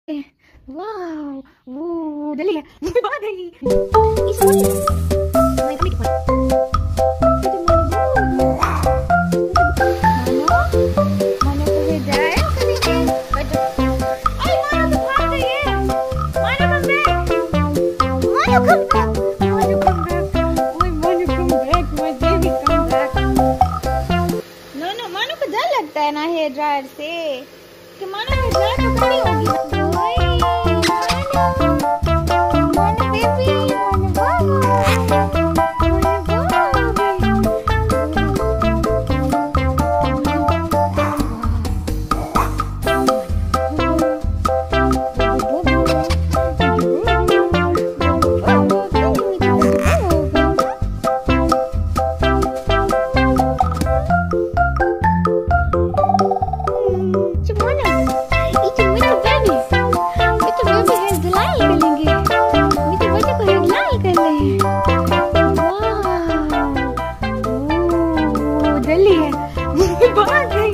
Wow, dali ya. Bagay. लगता है ना हेयर ड्रायर से कि मानो हेयर ड्रायर तो खड़ी होगी। Wow.